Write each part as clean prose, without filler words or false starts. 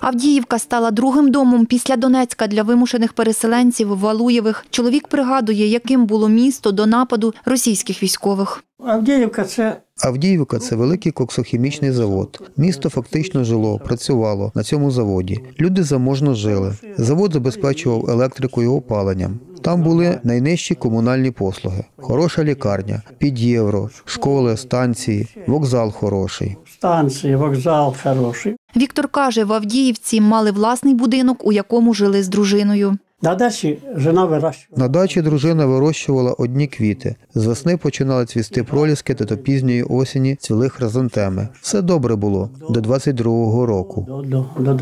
Авдіївка стала другим домом після Донецька для вимушених переселенців Валуєвих. Чоловік пригадує, яким було місто до нападу російських військових. Авдіївка – це великий коксохімічний завод. Місто фактично жило, працювало на цьому заводі. Люди заможно жили. Завод забезпечував електрикою і опаленням. Там були найнижчі комунальні послуги. Хороша лікарня, під євро, школи, станції, вокзал хороший. Станції, вокзал хороший. Віктор каже, в Авдіївці мали власний будинок, у якому жили з дружиною. На дачі жена вирощувала. На дачі дружина вирощувала одні квіти. З весни починали цвісти проліски та до пізньої осені цвіли хризантеми. Все добре було до 22-го року. До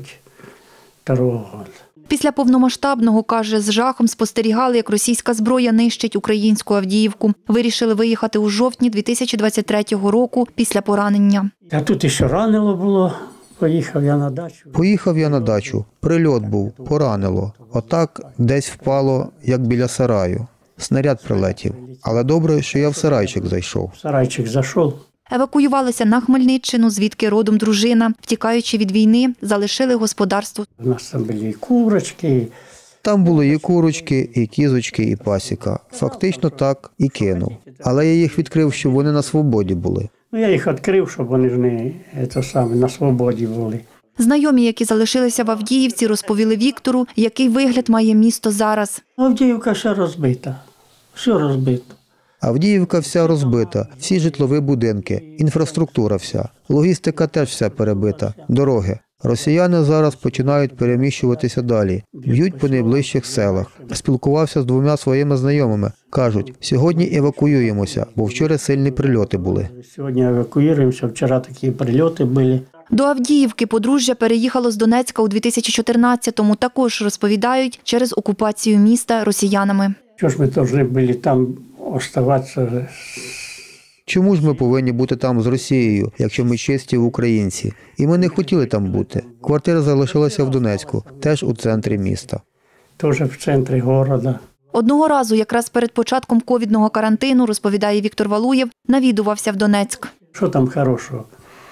22-го року. Після повномасштабного, каже, з жахом спостерігали, як російська зброя нищить українську Авдіївку. Вирішили виїхати у жовтні 2023 року після поранення. А тут ще ранило було. Поїхав я на дачу. Прильот був, поранило. Отак десь впало, як біля сараю. Снаряд прилетів. Але добре, що я в сарайчик зайшов. Евакуювалися на Хмельниччину, звідки родом дружина. Втікаючи від війни, залишили господарство. У нас там були і курочки. Там були і курочки, і кізочки, і пасіка. Фактично так і кинув. Але я їх відкрив, щоб вони на свободі були. Я їх відкрив, щоб вони ж не на свободі були. Знайомі, які залишилися в Авдіївці, розповіли Віктору, який вигляд має місто зараз. Авдіївка ще розбита. Все розбито. Авдіївка вся розбита, всі житлові будинки, інфраструктура вся. Логістика теж вся перебита, дороги. Росіяни зараз починають переміщуватися далі, б'ють по найближчих селах. Спілкувався з 2 своїми знайомими. Кажуть, сьогодні евакуюємося, бо вчора сильні прильоти були. Сьогодні евакуюємося, вчора такі прильоти були. До Авдіївки подружжя переїхало з Донецька у 2014-му. Також, розповідають, через окупацію міста росіянами. Що ж ми повинні були там оставатися? Чому ж ми повинні бути там з Росією, якщо ми чисті українці? І ми не хотіли там бути. Квартира залишилася в Донецьку, теж у центрі міста. Теж в центрі міста. Одного разу, якраз перед початком ковідного карантину, розповідає Віктор Валуєв, навідувався в Донецьк. Що там хорошого?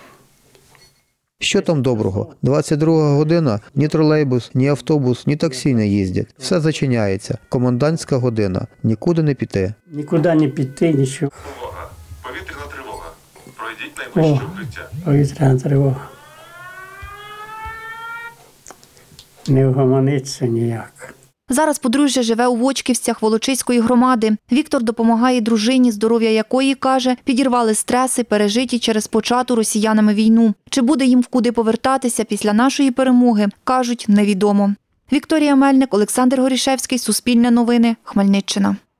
Що там доброго? 22 година, ні тролейбус, ні автобус, ні таксі не їздять. Все зачиняється. Комендантська година. Нікуди не піти. Нікуди не піти, нічого. Повітряна тривога. Пройдіть найближче укриття. Повітряна тривога. Не вгомониться ніяк. Зараз подружжя живе у Вочківцях Волочиської громади. Віктор допомагає дружині, здоров'я якої, каже, підірвали стреси, пережиті через почату росіянами війну. Чи буде їм вкуди повертатися після нашої перемоги, кажуть, невідомо. Вікторія Мельник, Олександр Горішевський, Суспільне новини, Хмельниччина.